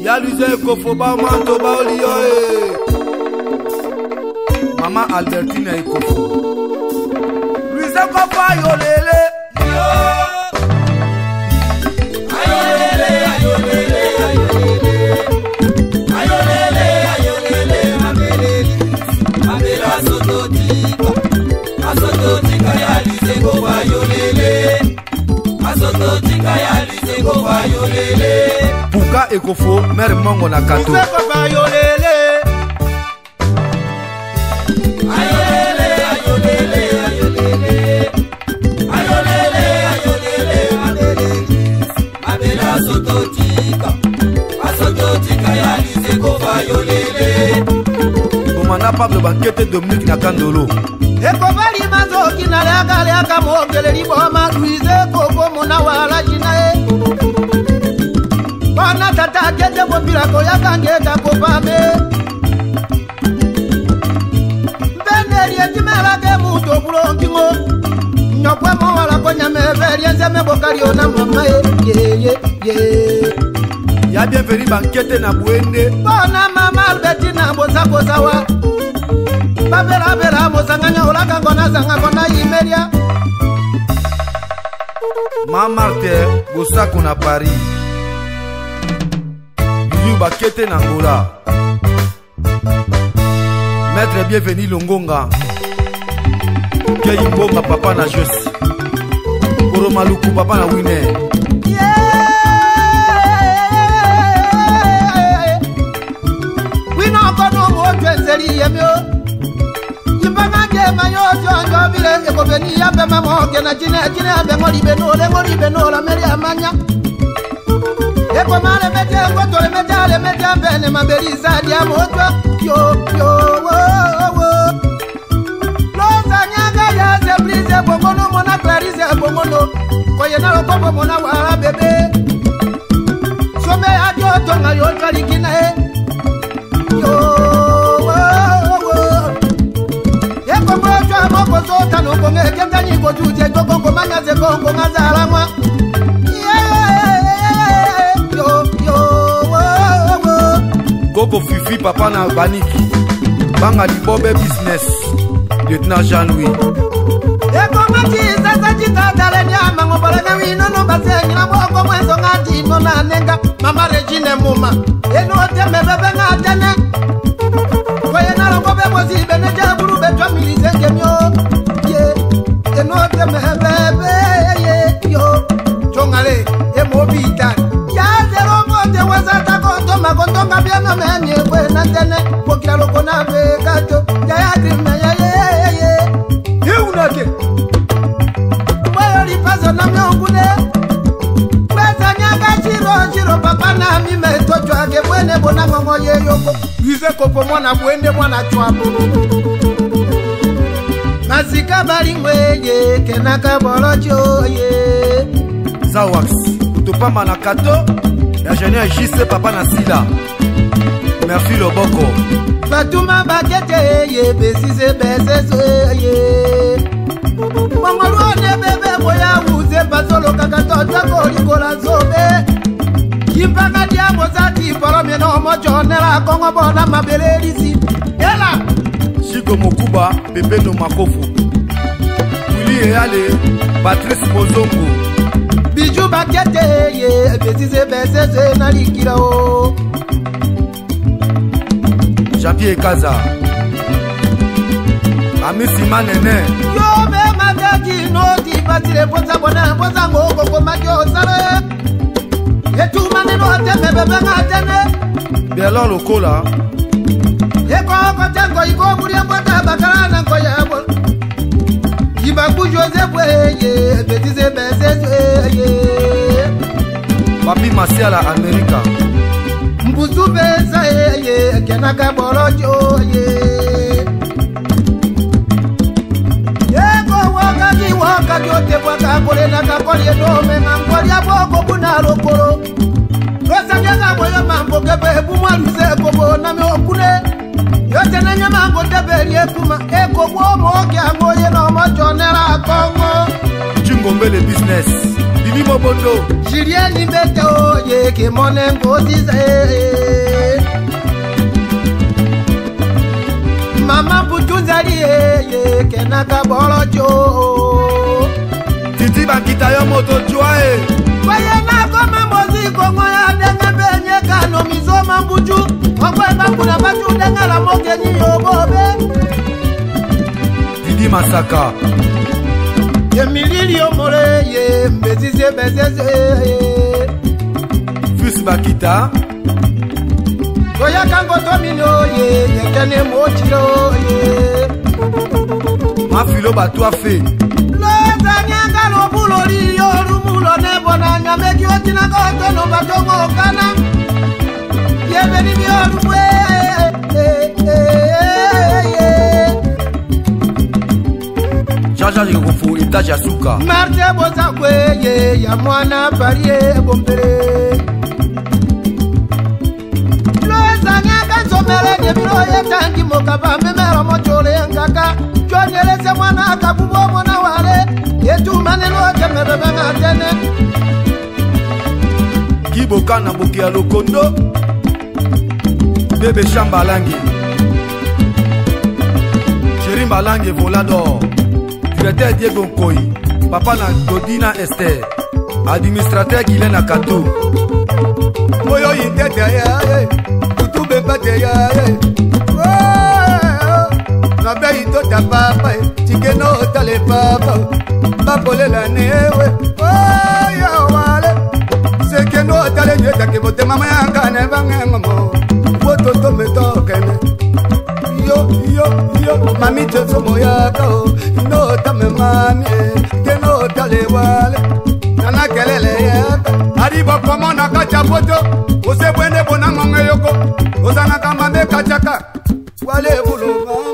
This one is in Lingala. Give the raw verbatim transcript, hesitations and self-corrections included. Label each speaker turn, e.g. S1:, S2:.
S1: Ya Luise Ekofoba manto ba olio eh. Mama Albertine Ekofo. Luise Kofa yolele. Yo. Ayolele, ayolele, ayolele. Ayolele, ayolele, mabelele. Mabela sototika. Asototika ya Luise Kofa yolele. Asototika ya Luise Kofa yolele. Puka Ekofo, mère Mongo na kato.
S2: Luise Kofa yolele.
S1: Ayolele, ayolele, ayolele. Ayolele, ayolele, ayolele. Mabela sototika. Asototika ya Luise Kofa yolele. Komanda Pablo Bankete Dominique na Kandolo.
S2: Ekobali mazoki na leaka leaka mongele liboma Luise Kofa mona wala jina e. Bana tata kete bopila koya kangeta kopame. Mbendeli etimela ke muto bulonkingo. Nyokwe mo wala konya meveli enzeme bokali ona mama e. Ye ye ye.
S1: Ya bienvenue Bankete na Bwende.
S2: Bona mama Albertina bosa bosa wa. Babela bela mosanganya olaka ngona zanga kona imeria.
S1: Ma Martin Bosako na Paris. Yuyu Bakete na Angola. Maître bienvenue Longonga. Kei Mbonga papa na Josi. Koro Maluku papa na Winner.
S2: Wino kono mo twenzeli yemyo. Mayo jonjo bile eko beni yambe mamo kena jine jine yambe ngoli beno le ngoli beno la meri amanya eko male mete ngoto le mete ale mete ambene mabeli zadi ya moto yo yo wo wo loza nyaga ya ze blize bongono mona clarize bongono koye na lo kobo mona wala bebe some ajo tonga yo twalikina e yo moko sota no konge kenda ni ko tuje to kongo manya ze kongo ngazala mwa yo yo wo wo
S1: Gogo Fifi papa na Baniki. Banga Libobe business. Lieutenant Jean-Louis.
S2: eko mati sasa jita dale nyama ngobala na wino no basenyi na moko mweso ngati no na nenga mama Regine Muma eno teme bebe ngatene koye na longo bebo si bene jaburu betwa milize kemyo ye eno teme bebe ye yo chongale e mobita ya zero mote wazata konto makonto ngabiano menye kwena tene pokira loko na bekato ya ya drina ya ye ye ye unake bayoli paso na myongune kweza nyanga chiro chiro papa na mime tocho ake bwene bona ngongo ye yoko Luise Kofa mwana Bwende mwana chwapo Masika balingwe ye kenaka bolocho ye
S1: Zawax Kutopamba na Kato. Ingénieur J C papa na Sila. Merci Loboko.
S2: Fatuma Bakete ye besise besese ye Mongolo ne bebe boya uze pasolo kakato twako likola zobe Kimpaka dia mozati polo meno mojo nela kongo bona mabelelisi Ela
S1: Chico Mokuba Pepe no Makofu. Willy Eyale Patrice Mozongo.
S2: Biju Bakete ye besise besese na likira o
S1: Jean-Pierre Kaza. Amisi Manene.
S2: Yo me magaki no di patire poza bona poza ngoko ko majo sare Etu maneno ateme bebe ngatene
S1: Bielo Lokola.
S2: Eko ko tango iko buri mbota bakala na ko yabo Ibaku Joseph ye betize besese ye
S1: Papi Masiala America.
S2: Mbuzu besa ye kenaka bolojo ye Eko wakati wakati ote waka kole na kakoli no menga ngoli aboko kuna lokolo Rosa nyanga moyo mambo kebe bumwa Luise Kofa na me okune Yote na nyama ngote beli ekuma eko wo mo kya ngoye no mo chonera kongo
S1: Ngombe le business Bibi Moboto
S2: Julien Nibeto ye ke monengo dize Mama Butunzali ye ke nakabolojo
S1: Titi Bakita yo moto joie
S2: Voye na koma moziko ngoya denga benye kano mizoma mbuju Okwe bakuna batu denga la moke ni yobobe
S1: Didi Masaka
S2: Emilio More ye mbezize bezeze
S1: Fus Bakita
S2: Koya kango domino ye yekene mochiro ye
S1: Mafilo Batua fe
S2: Loza nyanga lo bulori yo rumulo nebo na nyameki otina koto no batongo kana Yebeni mi orumwe
S1: Jaja Jikofu Itaja Suka
S2: Marte boza kweye ya mwana parie bombere Loza nyanga somele nyebiro ye tangi mokaba memero mochole ngaka Chonyelese mwana akabubo mwana wale Yetu maneno kemebebe ngatene
S1: Kiboka na boki ya lokondo Bebe Chamba Langi Chéri Malangi Volador Directeur Diego Nkoi Papa na Dodina Esther Administrateur Guylaine Akato
S2: Moyo yintete ya Kutube pate ya Na bei tota papa Chikeno tale papa Papole la newe Oyo wale Sekeno tale nyeta kibote mama yanga ne bangengo Woto to me tokene Yo yo yo Mami choso moyaka No tame mami Keno tale wale Nana kelele yaka Aribo komo na kachapoto Ose bwende bona monge yoko Osana kama me kachaka Wale buluba